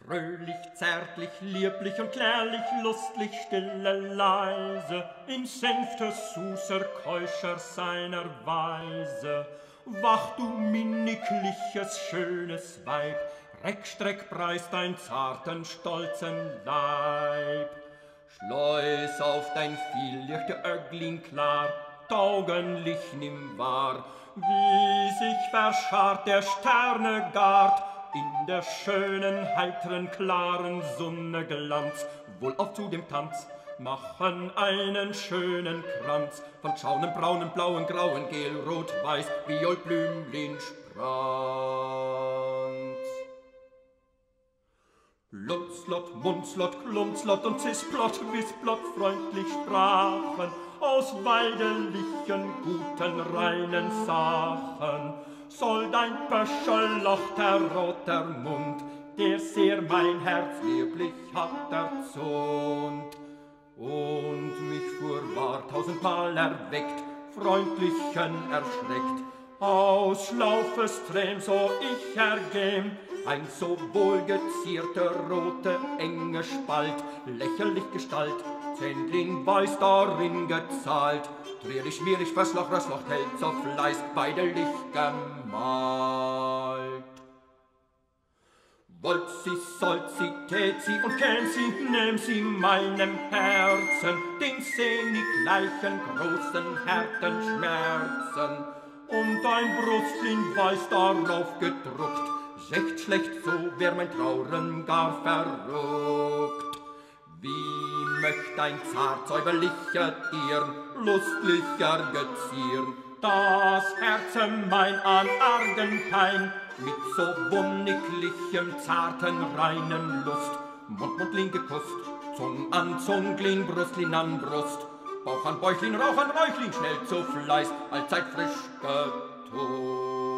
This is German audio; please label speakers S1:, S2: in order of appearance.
S1: Fröhlich, zärtlich, lieblich und klärlich, lustlich, stille, leise, in sanfter, süßer, keuscher seiner Weise. Wach, du minnigliches, schönes Weib, reck, streck, preis dein zarten, stolzen Leib. Schleus auf dein viellichte Öglin klar, taugenlich nimm wahr, wie sich verscharrt der Sterne Gard, in der schönen, heitren, klaren Sonne Glanz, wohlauf zu dem Tanz, machen einen schönen Kranz von schaunen, braunen, blauen, grauen, gel, rot, weiß, viol, blümlin, Spranz. Lutzlot, Munzlot, Klunzlot und Zisplot, Wisplot freundlich sprachen aus weidelichen, guten, reinen Sachen. Soll dein Pöschellochter roter Mund, der sehr mein Herz lieblich hat erzont, und mich furwahr tausendmal erweckt, freundlichen erschreckt, aus Schlaufes Träm so ich ergäm, ein so wohlgezierter, rote, enge Spalt, lächerlich Gestalt, Zähnling weiß darin gezahlt, trierig, schmierig, Versloch, Rössloch, hält so Fleiß, beidelig gemalt. Wollt sie, sollt sie, tät sie und käm sie, nähm sie meinem Herzen den sehnig gleichen großen Härtenschmerzen, und ein Brustlin weiß darauf gedruckt, secht schlecht, so wär mein Trauren gar verruckt. Wie möcht ein zart säuberlicher Dirn lustlicher gezieren, das Herze mein an argen Pein, mit so wonniglichem, zarten, reinen Lust, Mund gekust, Zung an Zunglin, Brustlin an Brust, Bauch an Bäuchlin, Rauch an Räuchlin, schnell zu Fleiß, allzeit frisch getust.